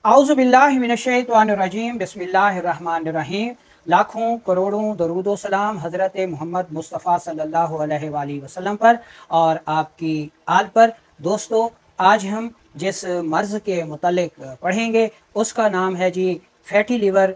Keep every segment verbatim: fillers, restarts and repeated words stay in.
औज़ुबिल्लाहि मिनश्शैतानिर्रजीम बिस्मिल्लाहिर्रहमानिर्रहीम। लाखों करोड़ों दरूदो सलाम हज़रत मोहम्मद मुस्तफ़ा सल्लल्लाहु अलैहि वसल्लम पर और आपकी आल पर। दोस्तों, आज हम जिस मर्ज़ के मुतल्लिक़ पढ़ेंगे उसका नाम है जी फैटी लीवर।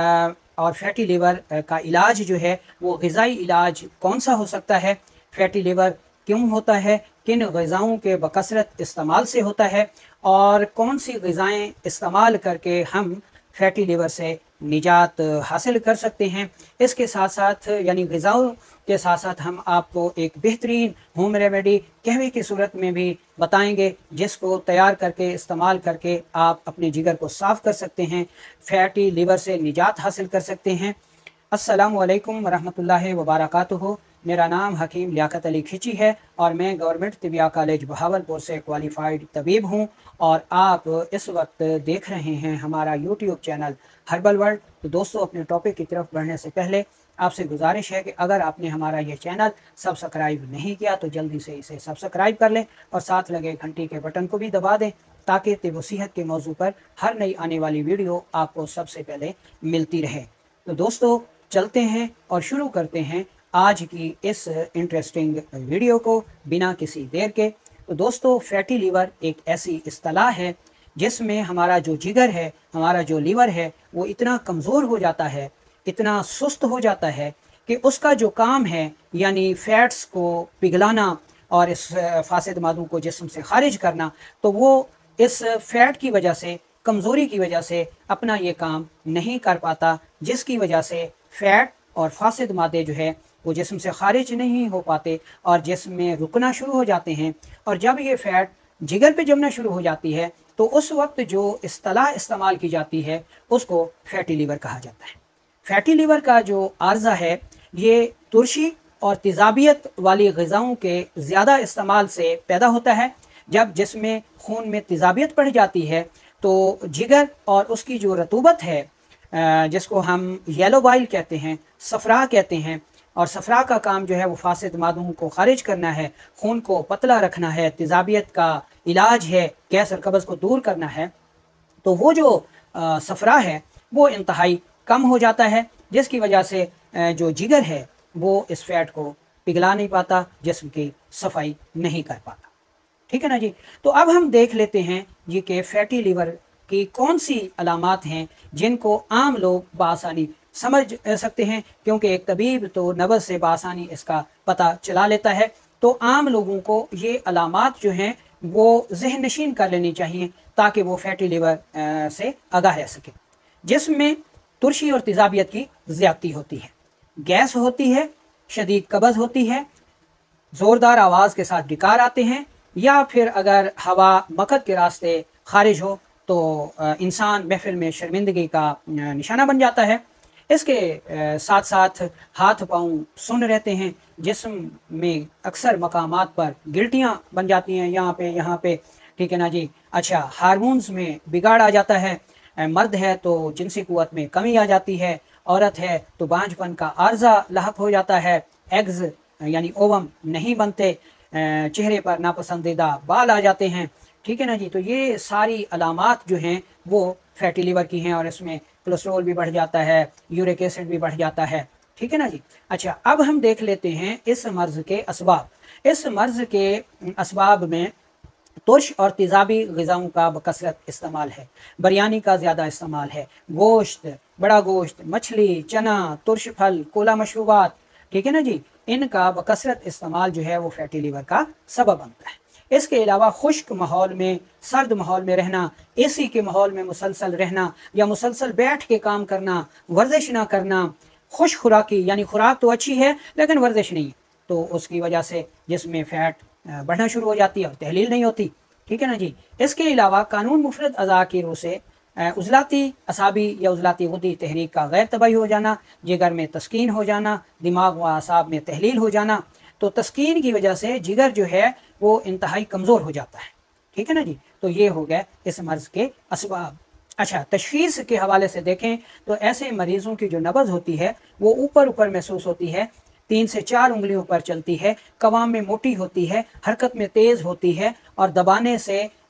और फैटी लीवर का इलाज जो है वो ग़िज़ाई इलाज कौन सा हो सकता है, फैटी लीवर क्यों होता है, किन ग़िज़ाओं के बकसरत इस्तेमाल से होता है और कौन सी ग़िज़ाएँ इस्तेमाल करके हम फैटी लीवर से निजात हासिल कर सकते हैं। इसके साथ साथ यानी ग़िज़ाओं के साथ साथ हम आपको एक बेहतरीन होम रेमेडी कहवे की सूरत में भी बताएंगे जिसको तैयार करके इस्तेमाल करके आप अपने जिगर को साफ़ कर सकते हैं, फैटी लीवर से निजात हासिल कर सकते हैं। अस्सलामु अलैकुम वरहमतुल्लाहि वबरकातुहू। मेरा नाम हकीम लियाकत अली खिची है और मैं गवर्नमेंट तिबिया कॉलेज बहावलपुर से क्वालिफाइड तबीब हूं और आप इस वक्त देख रहे हैं हमारा यूट्यूब चैनल हर्बल वर्ल्ड। तो दोस्तों, अपने टॉपिक की तरफ बढ़ने से पहले आपसे गुजारिश है कि अगर आपने हमारा ये चैनल सब्सक्राइब नहीं किया तो जल्दी से इसे सब्सक्राइब कर लें और साथ लगे घंटी के बटन को भी दबा दें ताकि तिब सेहत के मौजू पर हर नई आने वाली वीडियो आपको सबसे पहले मिलती रहे। तो दोस्तों, चलते हैं और शुरू करते हैं आज की इस इंटरेस्टिंग वीडियो को बिना किसी देर के। तो दोस्तों, फैटी लीवर एक ऐसी इस्तिलाह है जिसमें हमारा जो जिगर है, हमारा जो लीवर है, वो इतना कमज़ोर हो जाता है, इतना सुस्त हो जाता है कि उसका जो काम है यानी फ़ैट्स को पिघलाना और इस फासिद मादों को जिस्म से ख़ारिज करना, तो वो इस फ़ैट की वजह से, कमज़ोरी की वजह से अपना ये काम नहीं कर पाता, जिसकी वजह से फ़ैट और फासिद मादे जो है वो जिस्म से ख़ारिज नहीं हो पाते और जिस्म में रुकना शुरू हो जाते हैं। और जब ये फ़ैट जिगर पे जमना शुरू हो जाती है तो उस वक्त जो इस्तिलाह इस्तेमाल की जाती है उसको फैटी लीवर कहा जाता है। फैटी लीवर का जो आर्ज़ा है ये तुरशी और तेज़ाबियत वाली ग़िज़ाओं के ज़्यादा इस्तेमाल से पैदा होता है। जब जिसमें खून में तेज़ाबियत बढ़ जाती है तो जिगर और उसकी जो रतूबत है, जिसको हम येलो बाइल कहते हैं, सफ़रा कहते हैं, और सफ़रा का काम जो है वो फासिद मादों को ख़ारिज करना है, खून को पतला रखना है, तेज़ाबियत का इलाज है, गैस और कब्ज़ को दूर करना है। तो वो जो सफ़रा है वो इंतहाई कम हो जाता है, जिसकी वजह से जो जिगर है वो इस फैट को पिघला नहीं पाता, जिस्म की सफाई नहीं कर पाता। ठीक है ना जी। तो अब हम देख लेते हैं जी कि फैटी लीवर की कौन सी अलामात हैं जिनको आम लोग बआसानी समझ सकते हैं, क्योंकि एक तबीब तो नब्ज़ से बआसानी इसका पता चला लेता है। तो आम लोगों को ये अलामात जो हैं वो ज़हन नशीन कर लेनी चाहिए ताकि वो फैटी लीवर से आगाह रह सके। जिसमें तुरशी और तेज़ाबियत की ज़्यादती होती है, गैस होती है, शदीद कब्ज़ होती है, ज़ोरदार आवाज़ के साथ डिकार आते हैं, या फिर अगर हवा मकद के रास्ते खारिज हो तो इंसान महफिल में शर्मिंदगी का निशाना बन जाता है। इसके साथ साथ हाथ पाँव सुन्न रहते हैं, जिस्म में अक्सर मकामात पर गिल्टियाँ बन जाती हैं, यहाँ पे यहाँ पे ठीक है ना जी। अच्छा, हार्मोन्स में बिगाड़ आ जाता है, मर्द है तो जिनसी क़ुव्वत में कमी आ जाती है, औरत है तो बांझपन का आर्ज़ा लाहक हो जाता है, एग्ज़ यानी ओवम नहीं बनते, चेहरे पर नापसंदीदा बाल आ जाते हैं। ठीक है ना जी। तो ये सारी अलामात जो हैं वो फैटी लीवर की हैं और इसमें कोलेस्ट्रॉल भी बढ़ जाता है, यूरिक एसिड भी बढ़ जाता है। ठीक है ना जी। अच्छा, अब हम देख लेते हैं इस मर्ज़ के असबाब। इस मर्ज़ के असबाब में तुर्श और तेज़ाबी ग़िज़ाओं का बकसरत इस्तेमाल है, बिरयानी का ज़्यादा इस्तेमाल है, गोश्त, बड़ा गोश्त, मछली, चना, तुर्श फल, कोला मशरूबात, ठीक है ना जी, इनका बकसरत इस्तेमाल जो है वो फैटी लीवर का सबब बनता है। इसके अलावा खुश्क माहौल में, सर्द माहौल में रहना, एसी के माहौल में मुसलसल रहना या मुसलसल बैठ के काम करना, वर्जिश ना करना, खुश खुराकी यानी खुराक तो अच्छी है लेकिन वर्जिश नहीं है, तो उसकी वजह से जिसमें फ़ैट बढ़ना शुरू हो जाती है और तहलील नहीं होती। ठीक है ना जी। इसके अलावा कानून मुफरद अज़ा की रूह से उज़लाती असाबी या उज़लाती गुद्दी तहरीक का गैर तबाही हो जाना, जिगर में तस्कीन हो जाना, दिमाग व असाब में तहलील हो जाना। तो तस्कीन की वजह से जिगर जो है वो इंतहाई कमज़ोर हो जाता है। ठीक है ना जी। तो ये हो गया इस मर्ज़ के असबाब। अच्छा, तशख़ीस के हवाले से देखें तो ऐसे मरीज़ों की जो नब्ज़ होती है वो ऊपर ऊपर महसूस होती है, तीन से चार उंगलियों पर चलती है, कवाम में मोटी होती है, हरकत में तेज़ होती है और दबाने से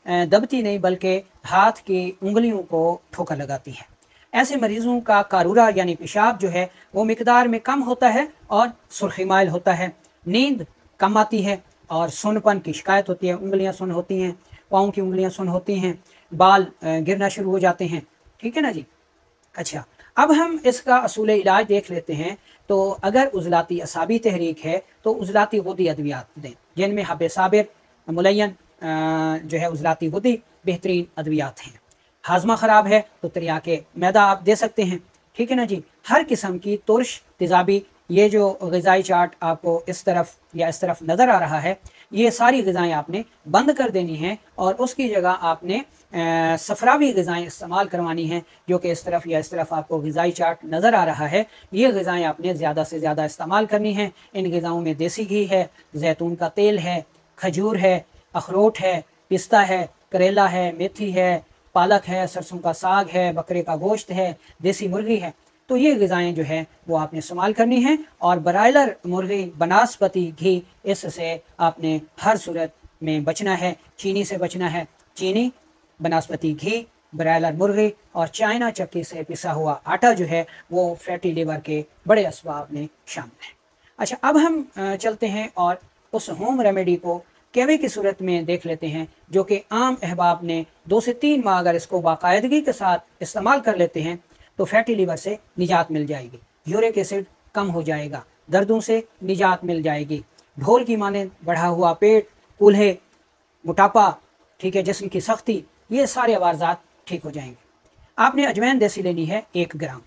दबती नहीं बल्कि हाथ की उंगलियों को ठोकर लगाती है। ऐसे मरीज़ों का कारूरा यानी पेशाब जो है वो मिकदार में कम होता है और सुर्खी माइल होता है, नींद कम आती है और सुनपन की शिकायत होती है, उंगलियां सुन होती हैं, पाँव की उंगलियां सुन होती हैं, बाल गिरना शुरू हो जाते हैं। ठीक है ना जी। अच्छा, अब हम इसका असूल इलाज देख लेते हैं। तो अगर उजलाती असाबी तहरीक है तो उजलाती गुदी अद्वियात दें, जिनमें हब साबिर मुलयन जो है उजलाती गुदी बेहतरीन अद्वियात हैं। हाजमा ख़राब है तो तिरियाके मैदा आप दे सकते हैं। ठीक है ना जी। हर किस्म की तुर्श तेज़ाबी, ये जो ग़िज़ाई चार्ट आपको इस तरफ या इस तरफ नज़र आ रहा है, ये सारी ग़िज़ाएँ आपने बंद कर देनी हैं और उसकी जगह आपने सफ़रावी ग़िज़ाएँ इस्तेमाल करवानी हैं, जो कि इस तरफ या इस तरफ आपको ग़िज़ाई चार्ट नज़र आ रहा है। ये ग़िज़ाएँ आपने ज़्यादा से ज़्यादा इस्तेमाल करनी हैं। इन ग़िज़ाओं में देसी घी है, जैतून का तेल है, खजूर है, अखरोट है, पिस्ता है, करेला है, मेथी है, पालक है, सरसों का साग है, बकरे का गोश्त है, देसी मुर्गी है। तो ये ग़िज़ाएँ जो है वो आपने इस्तेमाल करनी है। और ब्रायलर मुर्गी, बनास्पति घी, इससे आपने हर सूरत में बचना है। चीनी से बचना है। चीनी, बनास्पति घी, ब्रायलर मुर्गी और चाइना चक्की से पिसा हुआ आटा जो है वो फैटी लिवर के बड़े असबाब में शामिल है। अच्छा, अब हम चलते हैं और उस होम रेमेडी को कैवे की सूरत में देख लेते हैं, जो कि आम अहबाब ने दो से तीन माह अगर इसको बाकायदगी के साथ इस्तेमाल कर लेते हैं तो फैटी लीवर से निजात मिल जाएगी, यूरिक एसिड कम हो जाएगा, दर्दों से निजात मिल जाएगी, ढोल की माने बढ़ा हुआ पेट, कूल्हे, मोटापा, ठीक है, जिस्म की सख्ती, ये सारे अवारजात ठीक हो जाएंगे। आपने अजवैन देसी लेनी है एक ग्राम,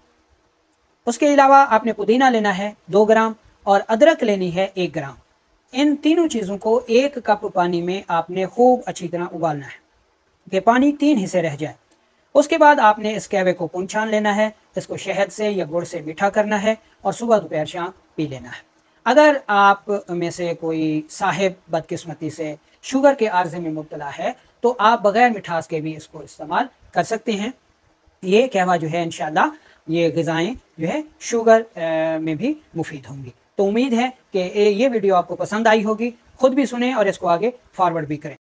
उसके अलावा आपने पुदीना लेना है दो ग्राम और अदरक लेनी है एक ग्राम। इन तीनों चीज़ों को एक कप पानी में आपने खूब अच्छी तरह उबालना है कि पानी तीन हिस्से रह जाए। उसके बाद आपने इस कैवे को पुनछान लेना है, इसको शहद से या गुड़ से मीठा करना है और सुबह दोपहर शाम पी लेना है। अगर आप में से कोई साहिब बदकिस्मती से शुगर के आर्जे में मुब्तला है तो आप बग़ैर मिठास के भी इसको इस्तेमाल कर सकते हैं। ये कहवा जो है इंशाल्लाह ये ग़िज़ाएँ जो है शुगर में भी मुफीद होंगी। तो उम्मीद है कि ये वीडियो आपको पसंद आई होगी। खुद भी सुने और इसको आगे फॉरवर्ड भी करें।